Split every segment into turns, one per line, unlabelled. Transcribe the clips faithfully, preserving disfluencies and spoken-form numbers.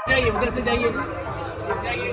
जाइए उधर से जाइए जाइए।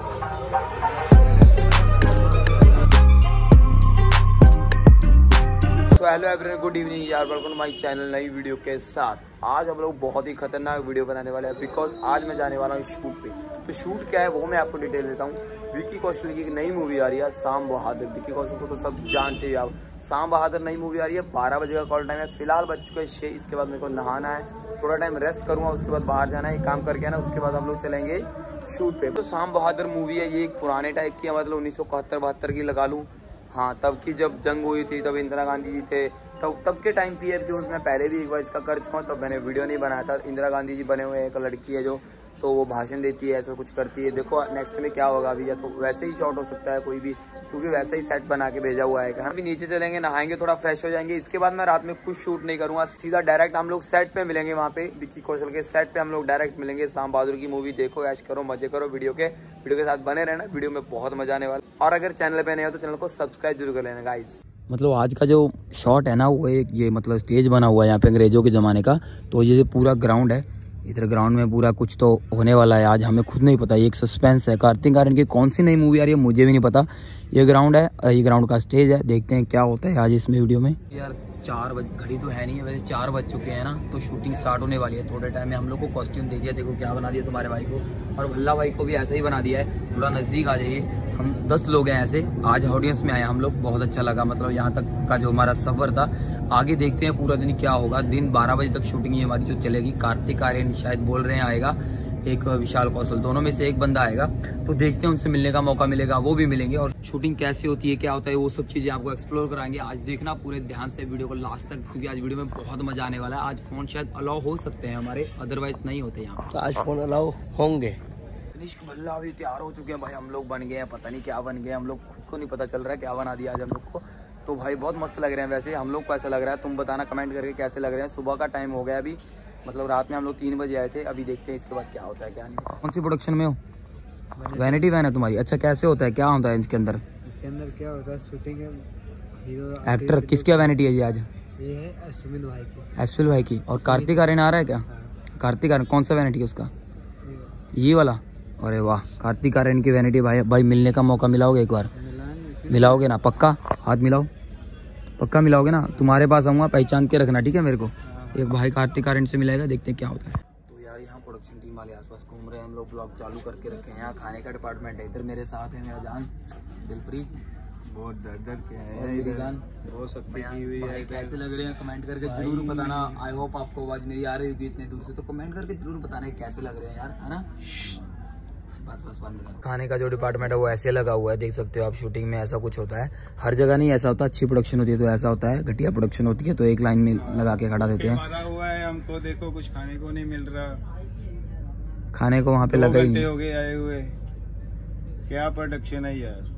तो हेलो एवरीवन, गुड इवनिंग यार, वेलकम टू माय चैनल नई वीडियो के साथ। आज हम लोग बहुत ही खतरनाक वीडियो बनाने वाले हैं बिकॉज आज मैं जाने वाला हूँ शूट पे। तो शूट क्या है वो मैं आपको डिटेल देता हूँ। विकी कौशल की एक नई मूवी आ रही है शाम बहादुर। विकी कौशल को तो सब जानते हैं आप। शाम बहादुर नई मूवी आ रही है, बारह बजे का कॉल टाइम है। फिलहाल बज चुके हैं छः। इसके बाद मेरे को नहाना है, थोड़ा टाइम रेस्ट करूँगा, उसके बाद बाहर जाना है, काम करके ना उसके बाद हम लोग चलेंगे शूट पे। तो शाम बहादुर मूवी है, ये एक पुराने टाइप की है, मतलब उन्नीस सौ इकहत्तर बहत्तर की लगा लूँ। हाँ, तब की जब जंग हुई थी तब इंदिरा गांधी जी थे, तब तब के टाइम पी एफ न्यूज़ में पहले भी एक बार इसका कर चुका हूँ, तब मैंने वीडियो नहीं बनाया था। इंदिरा गांधी जी बने हुए एक लड़की है जो, तो वो भाषण देती है, ऐसा कुछ करती है। देखो नेक्स्ट में क्या होगा अभी, या तो वैसे ही शॉट हो सकता है कोई भी, क्योंकि वैसे ही सेट बना के भेजा हुआ है। हम भी नीचे चलेंगे, नहाएंगे, थोड़ा फ्रेश हो जाएंगे। इसके बाद मैं रात में कुछ शूट नहीं करूँगा, सीधा डायरेक्ट हम लोग सेट पे मिलेंगे। वहाँ पे विकी कौशल के सेट पे हम लोग डायरेक्ट मिलेंगे। शाम बहादुर की मूवी देखो, ऐश करो, मजे करो। वीडियो के वीडियो के साथ बने रहना, वीडियो में बहुत मजा आने वाला। और अगर चैनल पे नए हो तो चैनल को सब्सक्राइब जरूर कर लेना गाइस।
मतलब आज का जो शॉट है ना, वो एक ये मतलब स्टेज बना हुआ है यहाँ पे अंग्रेजों के ज़माने का। तो ये जो पूरा ग्राउंड है, इधर ग्राउंड में पूरा कुछ तो होने वाला है आज, हमें खुद नहीं पता। ये एक सस्पेंस है। कार्तिक आर्यन की कौन सी नई मूवी आ रही है मुझे भी नहीं पता। ये ग्राउंड है, ये ग्राउंड का स्टेज है। देखते हैं क्या होता है आज इसमें वीडियो में। यार चार बज घड़ी तो है नहीं है, वैसे चार बज चुके हैं ना, तो शूटिंग स्टार्ट होने वाली है। थोड़े टाइम में हम लोग को कॉस्ट्यूम दे दिया, देखो क्या बना दिया तुम्हारे भाई को, और भल्ला भाई को भी ऐसा ही बना दिया है। थोड़ा नज़दीक आ जाइए, हम दस लोग हैं ऐसे आज ऑडियंस में आए हम लोग। बहुत अच्छा लगा, मतलब यहाँ तक का जो हमारा सफ़र था। आगे देखते हैं पूरा दिन क्या होगा। दिन बारह बजे तक शूटिंग ही हमारी जो चलेगी। कार्तिक आर्यन शायद बोल रहे हैं आएगा, एक विशाल कौशल, दोनों में से एक बंदा आएगा। तो देखते हैं, उनसे मिलने का मौका मिलेगा, वो भी मिलेंगे। और शूटिंग कैसे होती है, क्या होता है, वो सब चीज़ें आपको एक्सप्लोर कराएंगे। आज देखना पूरे ध्यान से वीडियो को लास्ट तक, क्योंकि आज वीडियो में बहुत मजा आने वाला है। आज फ़ोन शायद अलाउ हो सकते हैं हमारे, अदरवाइज नहीं होते यहाँ।
तो आज फ़ोन अलाउ होंगे। निष्क भल्ला भी तैयार हो चुके हैं भाई, हम लोग बन गए हैं, पता नहीं क्या बन गए हम लोग, खुद को नहीं पता चल रहा है क्या बना दिया आज हम लोग को। तो भाई बहुत मस्त लग रहे हैं। वैसे हम लोग को ऐसा लग रहा है, तुम बताना कमेंट करके कैसे लग रहे हैं। सुबह का टाइम हो गया अभी, मतलब रात में हम लोग तीन बजे आए थे। अभी देखते हैं इसके बाद क्या होता है क्या नहीं।
कौन सी प्रोडक्शन में हो? वैनिटी वैन है तुम्हारी? अच्छा, कैसे होता है, क्या होता है इसके अंदर?
इसके अंदर क्या होता है, शूटिंग है, हीरो
एक्टर किसकी वैनिटी है ये आज?
ये है अश्विन भाई की।
अश्विन भाई की। और कार्तिक आर्यन आ रहा है क्या? कार्तिक आर्यन कौन सा वैनिटी है उसका? ये वाला? अरे वाह, कार्तिक आर्यन की वैनिटी। भाई भाई मिलने का मौका मिलाओगे एक बार? मिलाओगे ना? पक्का हाथ मिलाओ, पक्का मिलाओगे ना? तुम्हारे पास आऊँगा, पहचान के रखना, ठीक है मेरे को। एक भाई कार्तिक आर्यन से मिलेगा, देखते हैं क्या होता है।
तो यार यहाँ प्रोडक्शन टीम वाले आसपास घूम रहे हैं, हम लोग ब्लॉग चालू करके रखे हैं। यहाँ खाने का डिपार्टमेंट है, इधर मेरे साथ है मेरा जान दिलप्रीत, बहुत डर डर के है मेरी जान, बहुत शक्ति की हुई है। कैसे लग रहे हैं कमेंट करके जरूर बताना। आई होप आपको आवाज मेरी आ रही होगी इतने दूर से, तो कमेंट करके जरूर बताना कैसे लग रहे हैं यार, है ना। बस बस बंद कर।
खाने का जो डिपार्टमेंट है वो ऐसे लगा हुआ है, देख सकते हो आप। शूटिंग में ऐसा कुछ होता है, हर जगह नहीं ऐसा होता। अच्छी प्रोडक्शन होती है तो ऐसा होता है, घटिया प्रोडक्शन होती है तो एक लाइन में लगा के खड़ा देते हैं।
हुआ है हमको, देखो कुछ खाने को नहीं मिल रहा,
खाने को वहाँ पे लगा ही नहीं।
हो गए आए हुए, क्या प्रोडक्शन है यार।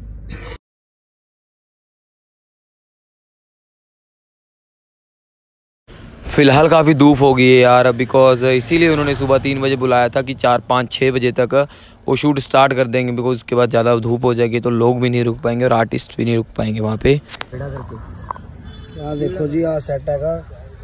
फिलहाल काफ़ी धूप हो गई है यार, बिकॉज इसीलिए उन्होंने सुबह तीन बजे बुलाया था कि चार पाँच छः बजे तक वो शूट स्टार्ट कर देंगे, बिकॉज उसके बाद ज़्यादा धूप हो जाएगी तो लोग भी नहीं रुक पाएंगे और आर्टिस्ट भी नहीं रुक पाएंगे वहाँ पे।
यहाँ देखो जी, यहाँ सेट है,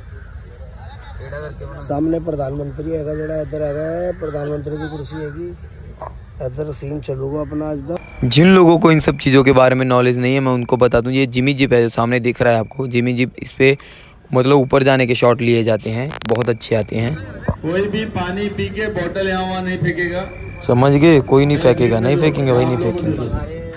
सामने प्रधानमंत्री है, जरा इधर है प्रधानमंत्री की कुर्सी है, इधर सीन चलूगा अपना। आज
जिन लोगों को इन सब चीज़ों के बारे में नॉलेज नहीं है, मैं उनको बता दूँ, ये जिमी जिप है जो सामने दिख रहा है आपको। जिमी जिप, इस पे मतलब ऊपर जाने के शॉट लिए जाते हैं, बहुत अच्छे आते हैं।
कोई भी पानी पी के बोतल यहाँ वहाँ नहीं फेंकेगा,
समझ गए? कोई नहीं फेंकेगा, नहीं फेंकेंगे भाई, नहीं फेंकेंगे।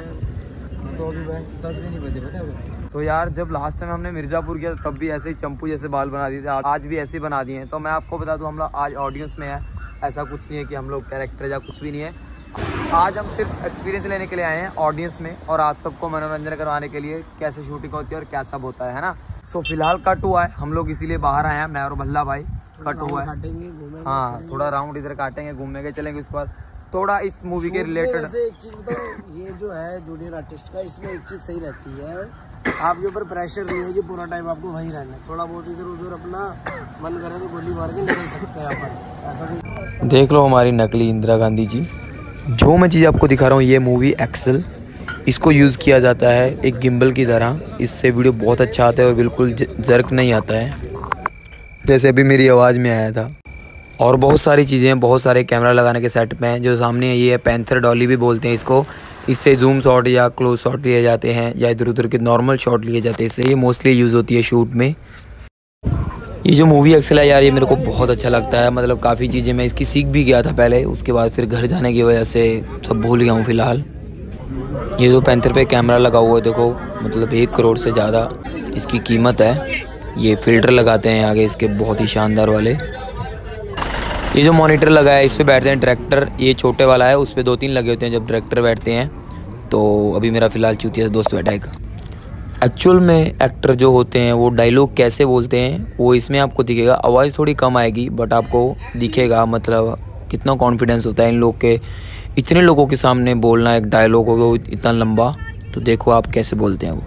तो यार जब लास्ट टाइम हमने मिर्जापुर किया तब भी ऐसे ही चंपू जैसे बाल बना दिए थे, आज भी ऐसे ही बना दिए हैं। तो मैं आपको बता दूं, हम लोग आज ऑडियंस में है, ऐसा कुछ नहीं है कि हम लोग कैरेक्टर या कुछ भी नहीं है। आज हम सिर्फ एक्सपीरियंस लेने के लिए आए हैं ऑडियंस में, और आप सबको मनोरंजन करवाने के लिए कैसे शूटिंग होती है और क्या सब होता है ना। सो फिलहाल कट हुआ है, हम लोग इसीलिए बाहर आए हैं, मैं और भल्ला भाई। कट हुआ है, हाँ, थोड़ा राउंड इधर काटेंगे, घूमने के चलेंगे। उसके बाद थोड़ा इस मूवी के रिलेटेड
एक चीज बताओ, ये जो है जूनियर आर्टिस्ट का, इसमें एक चीज सही रहती है, आपके ऊपर प्रेशर नहीं है कि पूरा टाइम आपको वहीं रहना है। थोड़ा बहुत इधर उधर अपना मन करे तो गोली मार के निकल सकते हैं अपन, ऐसा कुछ।
देख लो हमारी नकली इंदिरा गांधी जी। जो मैं चीज़ आपको दिखा रहा हूँ, ये मूवी एक्सेल, इसको यूज़ किया जाता है एक गिम्बल की तरह। इससे वीडियो बहुत अच्छा आता है और बिल्कुल जर्क नहीं आता है, जैसे अभी मेरी आवाज़ में आया था। और बहुत सारी चीज़ें हैं, बहुत सारे कैमरा लगाने के सेट पे हैं। जो सामने ये है पैंथर डॉली भी बोलते हैं इसको। इससे जूम शॉट या क्लोज शॉट लिए जाते हैं या इधर उधर के नॉर्मल शॉट लिए जाते हैं। इससे ये मोस्टली यूज़ होती है शूट में। ये जो मूवी एक्सेल है यार, ये मेरे को बहुत अच्छा लगता है। मतलब काफ़ी चीज़ें मैं इसकी सीख भी गया था पहले, उसके बाद फिर घर जाने की वजह से सब भूल गया हूँ फ़िलहाल। ये जो पैंथर पे कैमरा लगा हुआ है देखो, मतलब एक करोड़ से ज़्यादा इसकी कीमत है। ये फ़िल्टर लगाते हैं आगे इसके बहुत ही शानदार वाले। ये जो मॉनिटर लगा है इस पे बैठते हैं डायरेक्टर। ये छोटे वाला है, उस पर दो तीन लगे होते हैं जब डायरेक्टर बैठते हैं। तो अभी मेरा फ़िलहाल चूतिया दोस्त बैठा है। एक्चुअल में एक्टर जो होते हैं वो डायलॉग कैसे बोलते हैं वो इसमें आपको दिखेगा। आवाज़ थोड़ी कम आएगी बट आपको दिखेगा मतलब कितना कॉन्फिडेंस होता है इन लोग के। इतने लोगों के सामने बोलना एक डायलॉग होगा इतना लंबा, तो देखो आप कैसे बोलते हैं वो।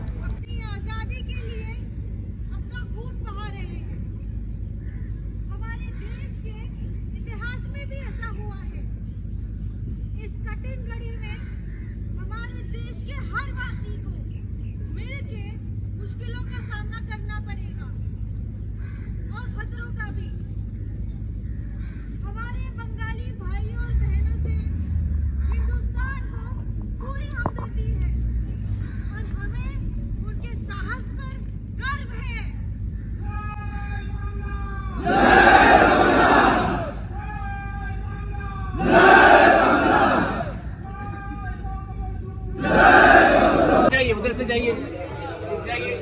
जाइए उधर से जाइए जाइए।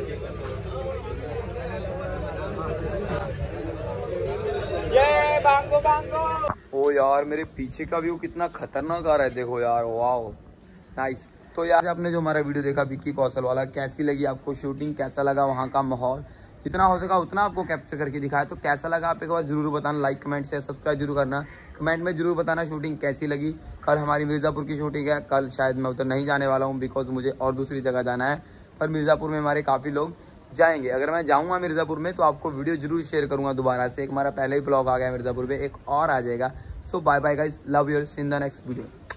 जय बांगो बांगो।
ओ यार मेरे पीछे का व्यू कितना खतरनाक आ रहा है, देखो यार, वाओ नाइस। तो यार आपने जो हमारा वीडियो देखा विक्की कौशल वाला, कैसी लगी आपको शूटिंग, कैसा लगा वहाँ का माहौल, जितना हो सका उतना आपको कैप्चर करके दिखाया। तो कैसा लगा आप एक बार जरूर बताना, लाइक कमेंट शेयर सब्सक्राइब जरूर करना। कमेंट में जरूर बताना शूटिंग कैसी लगी। कल हमारी मिर्ज़ापुर की शूटिंग है, कल शायद मैं उधर नहीं जाने वाला हूँ बिकॉज मुझे और दूसरी जगह जाना है, पर मिर्ज़ापुर में हमारे काफ़ी लोग जाएंगे। अगर मैं जाऊँगा मिर्ज़ापुर में तो आपको वीडियो जरूर शेयर करूँगा दोबारा से। एक हमारा पहले ही ब्लॉग आ गया मिर्ज़ापुर में, एक और आ जाएगा। So bye bye guys, love you, see in the next video.